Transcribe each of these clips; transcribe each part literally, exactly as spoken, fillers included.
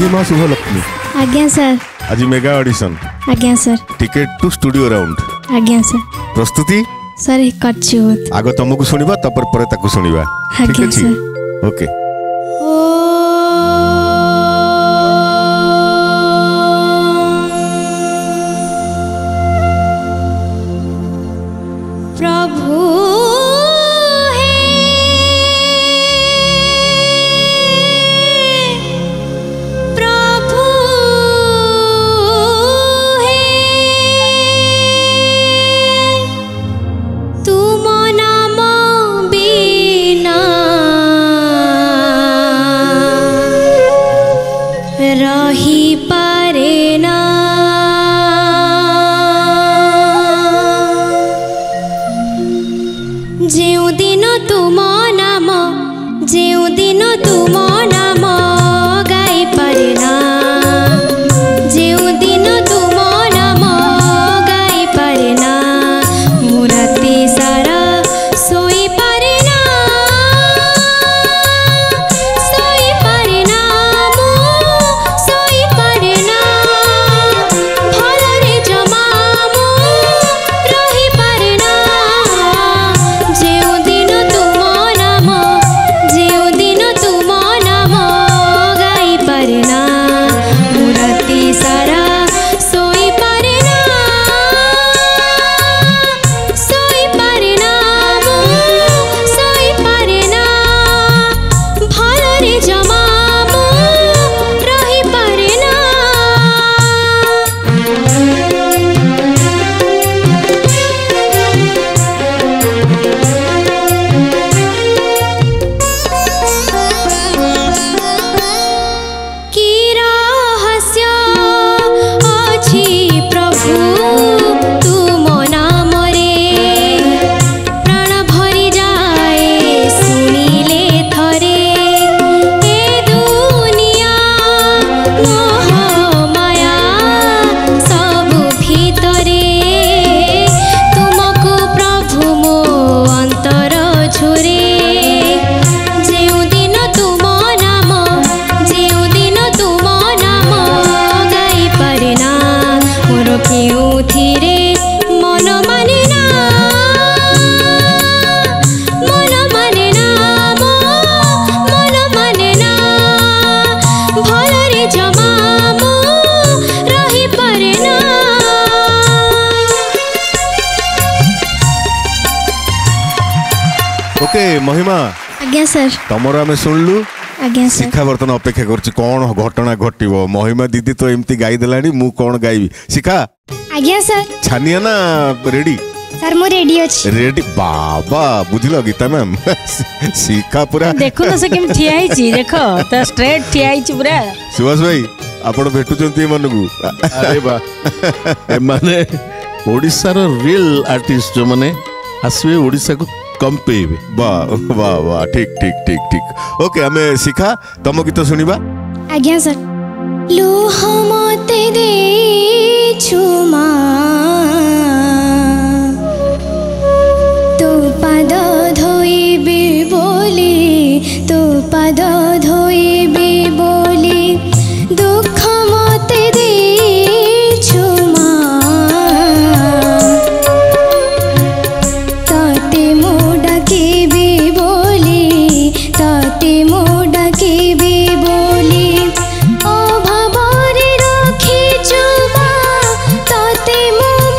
महिमा शुभलक्ष्मी आज्ञा सर आज मेगा ऑडिशन आज्ञा sir ticket to studio round आज्ञा सर प्रस्तुति सर एक करछि होत आगो तुमको सुनिबा तपर परे ताकू सुनिबा ठीक आज्ञा अछि सर ओके प्रभु रही पारे ना जेउ दिन तुम नाम जेउ दिन तुम नाम गाई पारे ना जेउ दिन तुम नाम गाई पारे ना मु राति सारा सोई पारे ना सोई पारे ना ओके महिमा आज्ञा सर तमर आमे सुनलु आज्ञा सर शिखा बर्तन अपेक्षा करछि कोन घटना घटिबो महिमा दीदी तो एमती गाई देलानी मु कोन गाइबी शिखा आज्ञा सर छानिया ना रेडी सर मु रेडी अछि रेडी बाबा बुझलो गीता मैम शिखा पूरा देखो ना से केम ठिया हिची देखो त स्ट्रेट ठिया हिची पूरा सुभाष भाई आपण भेटुचंती मनगु अरे बा ए माने ओडिसा रो रियल आर्टिस्ट जो माने आसवे ओडिसा को कंपेबे वाह वाह वाह ठीक ठीक ठीक ठीक ओके हमें शिखा तम गीत सुनिबा आज्ञा सर लोह मते दे छुमा तो पाद धोइबे बोली तो पाद धोइबे बोली दुख मते दे छुमा ताते मोडा के भी बोली ताते मोडा के भी बोली ओ भाबरे रखी चुमा ताते मो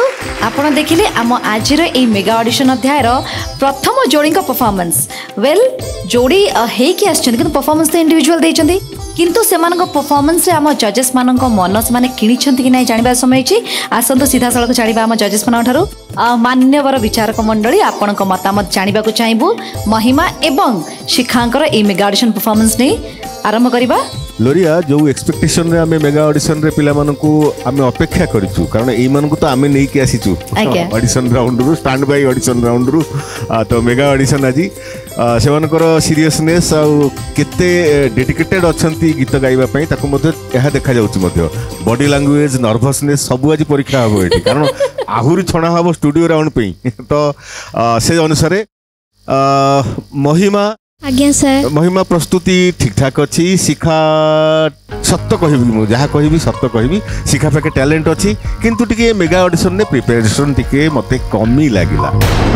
आपण देखिले आम आज मेगा ऑडिशन अध्याय प्रथम जोड़ी परफॉर्मेंस वेल जोड़ी है कि आछन किंतु परफॉर्मेंस तो इंडिविजुअल देइचंदी किंतु सेमानक परफॉर्मेंस रे आम जजेस मानक मन से किणिछंती कि नहीं जानबा समय छि आसंतु सीधा सड़क जानिबा आम जजेस मान ठारू मान्यवर विचारक मंडली आपनक मतामत जानिबा को चाहबू महिमा एवं शिखांकर ए मेगा ऑडिशन परफॉर्मेंस नै आरंभ करबा। लोरिया जो एक्सपेक्टेशन रे आमे मेगा ऑडिशन रे पिला मानकू आमे अपेक्षा करिचु कारण एई मानकू तो आमे नै के आसीचु ऑडिशन राउंड रु स्टैंड बाय ऑडिशन राउंड रु तो मेगा ऑडिशन आजी से मानकर सीरियसनेस आ केते डेडिकेटेड अछंती गीत गाइबा पई ताकू मध्ये एहा देखा जाउची मध्ये बॉडी लैंग्वेज नर्वसनेस सब आज परीक्षा हबो एठी कारण आहुरी छणा हबो स्टूडियो राउंड पई तो से अनुसार महिमा आज्ञा सर महिमा प्रस्तुति ठीक ठाक अच्छी शिखा सत्य कहबी मु जहाँ कहबी सत्य कहबी शिखा पाखे टैलेंट अच्छी किंतु टिके मेगा ऑडिशन ने प्रिपरेशन टिके मते कमी लागिला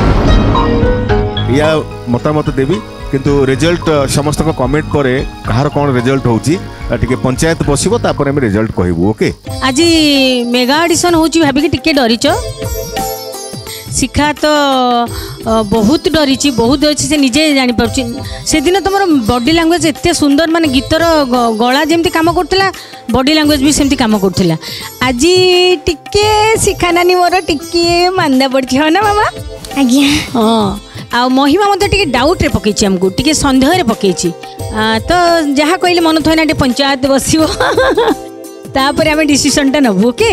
या मतामत देवी किंतु रिजल्ट समस्त को कमेंट परे कहार कोन रिजल्ट होची टिके पंचायत बसिबो तापर हम रिजल्ट कहबू। ओके आज मेगा ऑडिशन होची भाबी के टिके डरिचो शिखा तो बहुत डरी बहुत अच्छी से निजे जानी पार्ची से दिन तुम बॉडी लैंग्वेज एत सुंदर माने गीतर गला जमी कम करूला बॉडी लैंग्वेज भी सेमती कम करूला आज टिके शिखा नानी मोर टिके मांदा पड़ी हाँ ना मामा आज्ञा हाँ आ महिमा मत टिके डाउट रे पकईची हमको टिके संदेह रे पकईची तो जहाँ कहले मन थोड़ा टे पंचायत बसिबो तापर आमे डिसीजन टा नबू। ओके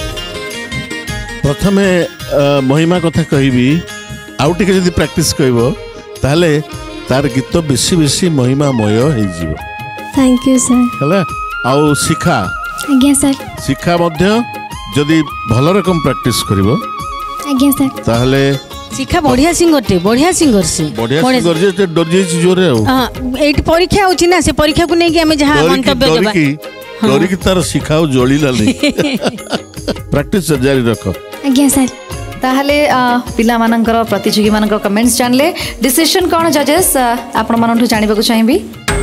प्रथमे महिमा कथा कहबी आउ टिके जदि प्रैक्टिस कहबो ताले तार गीत बेसी बेसी महिमामय हे जीवो। थैंक यू सर हला आउ शिखा आज्ञा सर शिखा मध्य जदि भल रकम प्रैक्टिस करबो आज्ञा सर ताले शिखा बढ़िया सिंगर टे बढ़िया सिंगर से बढ़िया सिंगर जे ते डर जे जोरे हो हां एट परीक्षा होची ना से परीक्षा को नै कि हमें जहां मंतव्य देबा डरी की तार शिखाओ जळीला नै प्रैक्टिस जारी रखो आज्ञा सर। ताहले पिला मानकर प्रतियोगी मानकर कमेंट्स जानले डिसीजन कोन जजेस आपण मानठु जानिबा को चाहिबी।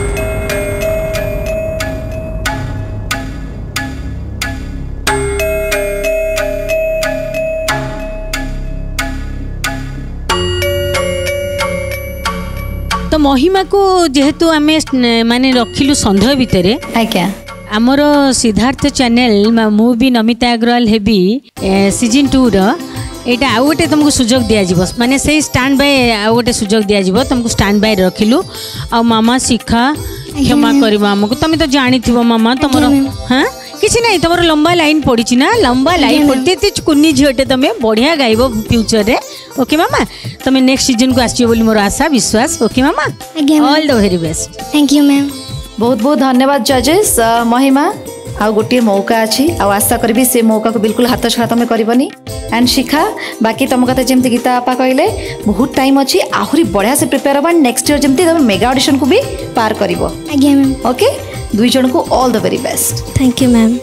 तो महिमा को जेहेतु आमे माने रखिलु संदेह भितरे आज्ञा आमर सिद्धार्थ चैनल मु भी नमिता अग्रवाल हेबी सीजन टू रो एटा आउ गोटे तुमको सुजोग दिया जीवो माने से स्टैंड बाय आउ गोटे सुजोग दिया जीवो तुमको स्टैंड बाय रखिलु आ मामा शिखा क्षमा करबा हमको तुम तो जानी थिबो मामा तमरो हां किछि नहीं तमरो लंबा लाइन पड़ी ना लंबा लाइन पड़ते ते कुन्नी झियोटे तमे बढ़िया गाइबो फ्यूचर रे। ओके मामा तमे नेक्स्ट सीजन को आछियो बोली मोर आशा विश्वास। ओके मामा all the very best. Thank you ma'am बहुत बहुत धन्यवाद जजेस। महिमा आउ गोटे मौका अच्छी आउ आशा करी से मौका को बिल्कुल हाथ छड़ा तुम करबनी एंड शिखा बाकी तुम कथा जमती गीता आपा कहले बहुत टाइम अच्छी आहुरी बढ़िया से प्रिपेयर हबा नेक्स्ट ईयर जमती तुम मेगा ऑडिशन को भी पार करिवो। आज्ञा मैम। ओके दुई जन को all the very best. Thank you ma'am.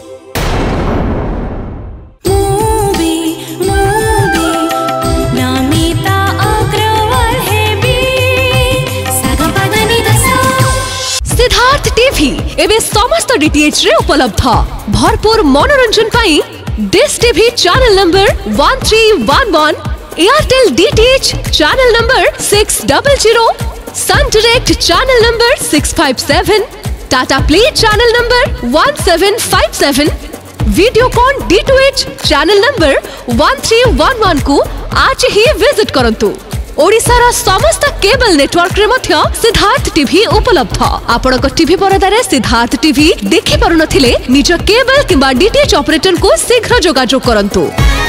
Siddharth TV एवं समस्त डीटीएच रे उपलब्ध भरपूर मनोरंजन पाई Dish TV channel number one three one one, Airtel DTH channel number six double zero, Sun Direct channel number six five seven, Tata Play channel number one seven five seven, Videocon D two H channel number one three one one को आज ही visit करंतु। ओडिशार समस्त cable network रे मध्य Siddharth TV उपलब्ध। आपणक TV परदारे Siddharth TV देखि पारुनथिले निज केबल किंबा डीटीएच ऑपरेटर को शीघ्र जोगाजोग करंतु।